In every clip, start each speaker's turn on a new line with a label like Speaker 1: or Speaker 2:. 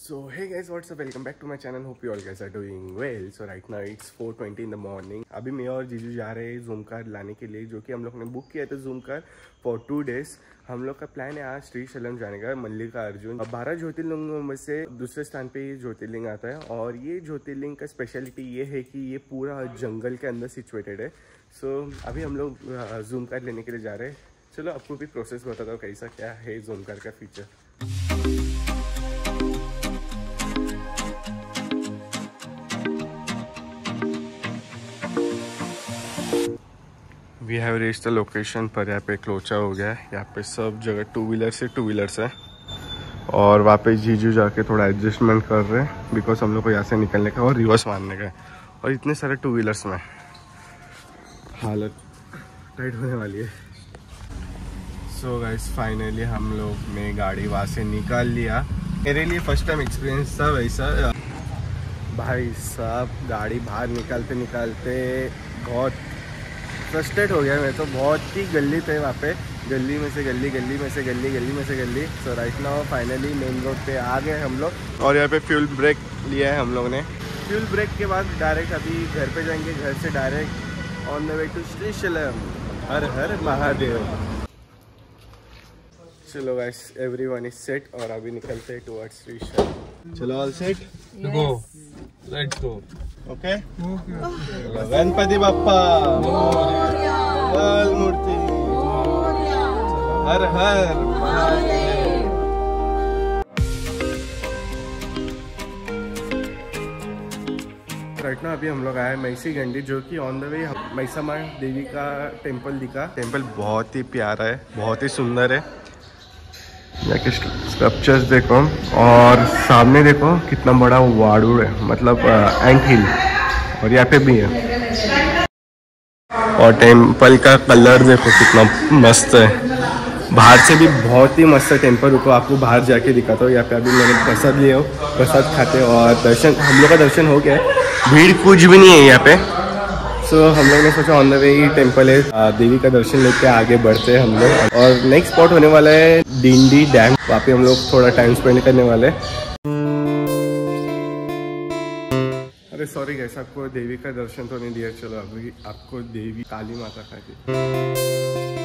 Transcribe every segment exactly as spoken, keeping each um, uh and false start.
Speaker 1: So hey guys, what's up? Welcome back to my channel. Hope you all guys are doing well. So right now it's four twenty in the morning. अभी मैं और जीजू जा रहे हैं zoom car लाने के लिए, जो कि हम लोग ने बुक किया था Zoom car for two days. हम लोग का प्लान है आज श्रीशैलम जाने का, मल्लिकार्जुन। बारह ज्योतिर्लिंगों में से दूसरे स्थान पे ये ज्योतिर्लिंग आता है, और ये ज्योतिर्लिंग का स्पेशलिटी ये है कि ये पूरा जंगल के अंदर सिचुएटेड है। सो so, अभी हम लोग जूम कार लेने के लिए जा रहे हैं। चलो आपको भी प्रोसेस बताता हूँ कैसा क्या है जूम कार का feature. We have reach the location पर। यहाँ पे क्लोचा हो गया है। यहाँ पे सब जगह टू व्हीलर से टू व्हीलर्स है, और वहाँ पे जीजू जाके थोड़ा एडजस्टमेंट कर रहे हैं बिकॉज हम लोग को यहाँ से निकलने का और रिवर्स मारने का है, और इतने सारे टू व्हीलर्स में हालत टाइट होने वाली है। सो गाइस फाइनली हम लोग ने गाड़ी वहाँ से निकाल लिया। मेरे लिए फर्स्ट टाइम एक्सपीरियंस था वैसा। भाई साहब गाड़ी बाहर निकालते निकालते बहुत फ्रस्ट्रेट हो गया मैं तो। बहुत ही गली थे वहाँ पे, गली में से गली, गली में से गली, गली में से गली। So right now finally main road पे आ गए हम लोग, और यहाँ पे फ्यूल ब्रेक लिया है हम लोग ने। फ्यूल ब्रेक के बाद डायरेक्ट अभी घर पे जाएंगे, घर से direct on the way to Srisailam. हर हर महादेव। चलो गाइस एवरीवन इज सेट, और अभी निकलते हैं टुवर्ड्स श्रीशैलम। चलो all set, go let's go. Okay, Ganpati Bappa लाल मूर्ति, हर हर महादेव। राइट ना अभी हम लोग आए मैसी गंडी, जो कि ऑन द वे मैसामा देवी का टेम्पल दिखा। टेम्पल बहुत ही प्यारा है, बहुत ही सुंदर है। यहाँ के स्कल्पचर्स देखो, और सामने देखो कितना बड़ा वाड़ू है, मतलब एंट हिल, और यहाँ पे भी है। और टेम्पल का कलर देखो कितना मस्त है, बाहर से भी बहुत ही मस्त है टेम्पल। रुको आपको बाहर जाके दिखाता हूँ। यहाँ पे अभी मैंने प्रसाद लिया, प्रसाद खाते, और दर्शन हम लोग का दर्शन हो गया है। भीड़ कुछ भी नहीं है यहाँ पे। सो so, हम लोग ने सोचा ऑन द वे ही टेम्पल है, देवी का दर्शन लेके आगे बढ़ते हैं हम लोग। और नेक्स्ट स्पॉट होने वाला है डिंडी डैम, वहाँ पे हम लोग थोड़ा टाइम स्पेंड करने वाले हैं। अरे सॉरी गाइस, आपको देवी का दर्शन तो नहीं दिया। चलो अभी आपको देवी काली माता का दी।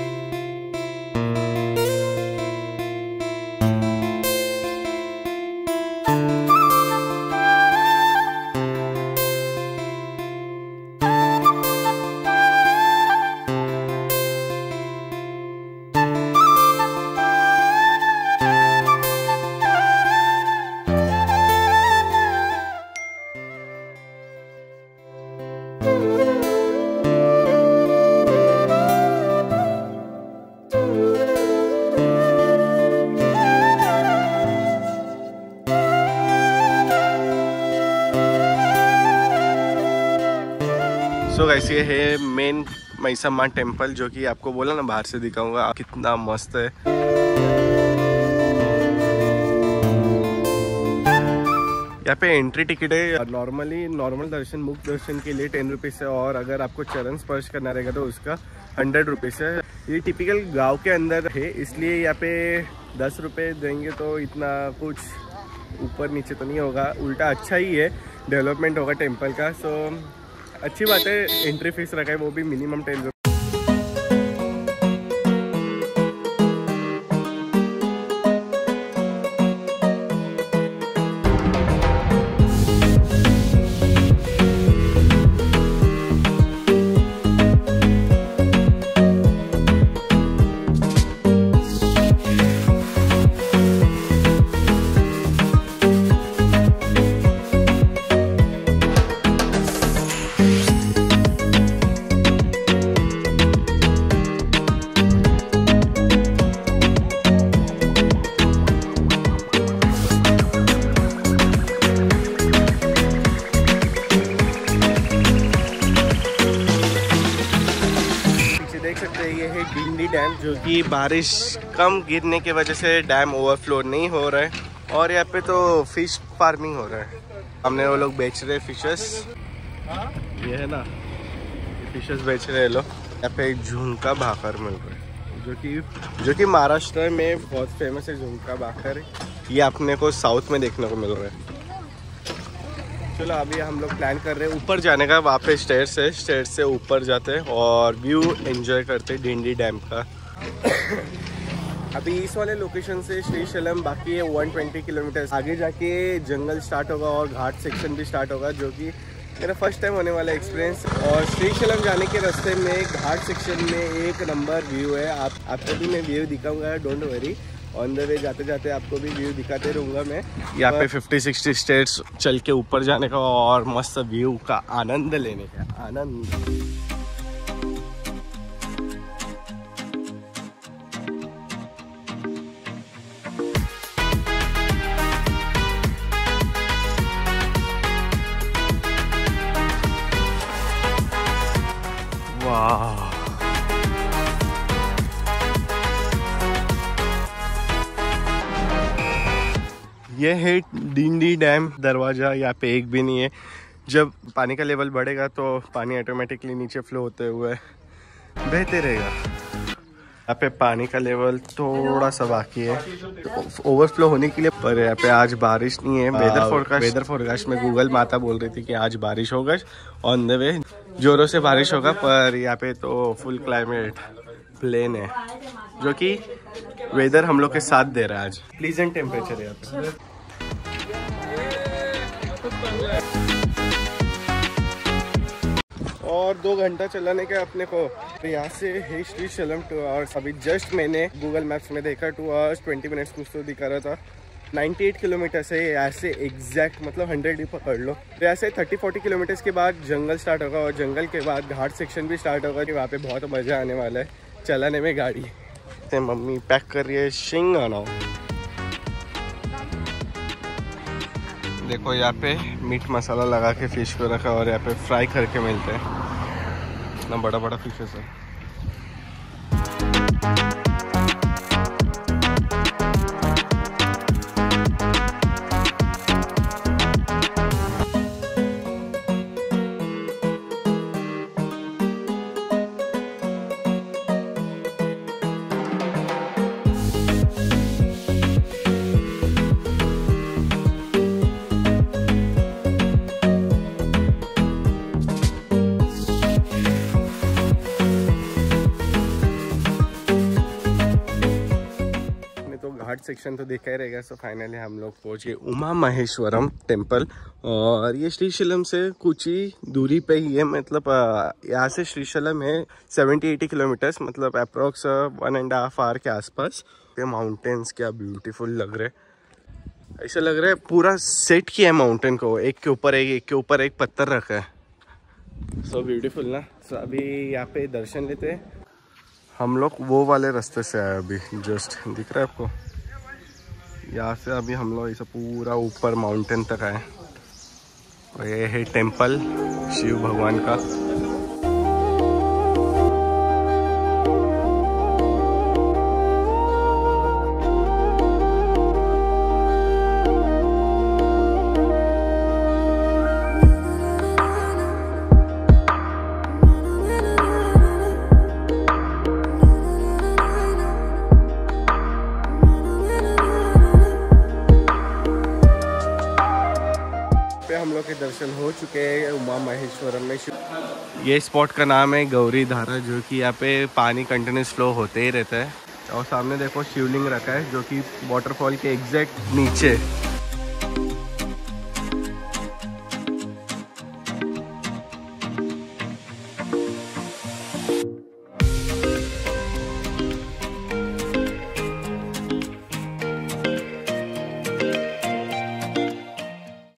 Speaker 1: तो गाइस ये है मेन मैसामा टेम्पल, जो कि आपको बोला ना बाहर से दिखाऊंगा, कितना मस्त है। यहाँ पे एंट्री टिकट है। नॉर्मली नॉर्मल दर्शन, मुख दर्शन के लिए टेन रुपीज़ है, और अगर आपको चरण स्पर्श करना रहेगा तो उसका हंड्रेड रुपीज़ है। ये टिपिकल गांव के अंदर है, इसलिए यहाँ पे दस रुपये देंगे तो इतना कुछ ऊपर नीचे तो नहीं होगा, उल्टा अच्छा ही है, डेवलपमेंट होगा टेम्पल का। सो अच्छी बात है। एंट्री फीस रखा है, वो भी मिनिमम टेन रुपये। ये है डिंडी डैम, जो कि बारिश कम गिरने की वजह से डैम ओवरफ्लो नहीं हो रहा है, और यहाँ पे तो फिश फार्मिंग हो रहा है। हमने वो लोग बेच रहे फिशेस, ये है ना, ये फिशेस बेच रहे हैं लोग। यहाँ पे झुमका भाकर मिल रहा है, जो कि जो कि महाराष्ट्र में बहुत फेमस है झुमका भाकर। ये अपने को साउथ में देखने को मिल रहा है। चलो अभी हम लोग प्लान कर रहे हैं ऊपर जाने का। वहाँ पे स्टेयर्स है, स्टेयर्स से ऊपर जाते हैं और व्यू एंजॉय करते हैं डिंडी डैम का। अभी इस वाले लोकेशन से श्रीशैलम बाकी है एक सौ बीस किलोमीटर। आगे जाके जंगल स्टार्ट होगा और घाट सेक्शन भी स्टार्ट होगा, जो कि मेरा फर्स्ट टाइम होने वाला एक्सपीरियंस। और श्रीशैलम जाने के रास्ते में घाट सेक्शन में एक नंबर व्यू है। आप आपको भी मैं व्यू दिखाऊंगा, don't worry. On the way जाते जाते आपको भी व्यू दिखाते रहूँगा मैं। यहाँ पे फिफ्टी सिक्सटी स्टेट्स चल के ऊपर जाने का और मस्त व्यू का आनंद लेने का आनंद। वाह, ये है डिंडी डैम दरवाज़ा। यहाँ पे एक भी नहीं है। जब पानी का लेवल बढ़ेगा तो पानी ऑटोमेटिकली नीचे फ्लो होते हुए बहते रहेगा। यहाँ पे पानी का लेवल थोड़ा सा बाकी है तो ओवरफ्लो होने के लिए, पर यहाँ पे आज बारिश नहीं है। वेदर फोरकास्ट वेदर फोरकास्ट में गूगल माता बोल रही थी कि आज बारिश होगा, ऑन द वे जोरों से बारिश होगा। पर यहाँ पे तो फुल क्लाइमेट प्लेन है, जो कि वेदर हम लोग के साथ दे रहा है। आज प्लीजेंट टेम्परेचर है यहाँ पे। और दो घंटा चलाने का अपने को। तो यहाँ से है श्रीशैलम टू आवर्स। अभी जस्ट मैंने गूगल मैप्स में देखा टू आवर्स ट्वेंटी मिनट्स कुछ तो दिखा रहा था। अट्ठानवे किलोमीटर से यहाँ से एग्जैक्ट मतलब हंड्रेड ही पकड़ लो। तो यहाँ से तीस चालीस किलोमीटर्स के बाद जंगल स्टार्ट होगा और जंगल के बाद घाट सेक्शन भी स्टार्ट होगा। कि वहाँ पे बहुत मज़ा आने वाला है चलाने में गाड़ी। तो मम्मी पैक कर रही है शिंग आना। देखो यहाँ पे मीट मसाला लगा के फिश को रखा और यहाँ पे फ्राई करके मिलते हैं। इतना बड़ा बड़ा फिशेस है। घाट सेक्शन तो देखा ही रहेगा। सो फाइनली हम लोग पहुंच गए उमा महेश्वरम टेम्पल। और ये श्रीशैलम से कुछ ही दूरी पे ही है। मतलब यहाँ से श्रीशैलम है सत्तर अस्सी किलोमीटर्स, मतलब approx one and half hour के आसपास। ये माउंटेन्स क्या ब्यूटीफुल लग रहे, ऐसा लग रहा है पूरा सेट किया है माउंटेन को, एक के ऊपर एक एक के ऊपर एक पत्थर रखा है। सो ब्यूटीफुल ना। सो so, अभी यहाँ पे दर्शन लेते हैं हम लोग। वो वाले रास्ते से आए अभी, जस्ट दिख रहा है आपको। यहाँ से अभी हम लोग ऐसा पूरा ऊपर माउंटेन तक आए और ये है टेम्पल शिव भगवान का। हम लोग के दर्शन हो चुके हैं उमा महेश्वरम में। ये स्पॉट का नाम है गौरी धारा, जो कि यहाँ पे पानी कंटिन्यूस फ्लो होते ही रहता है। और सामने देखो शिवलिंग रखा है, जो कि वाटरफॉल के एग्जैक्ट नीचे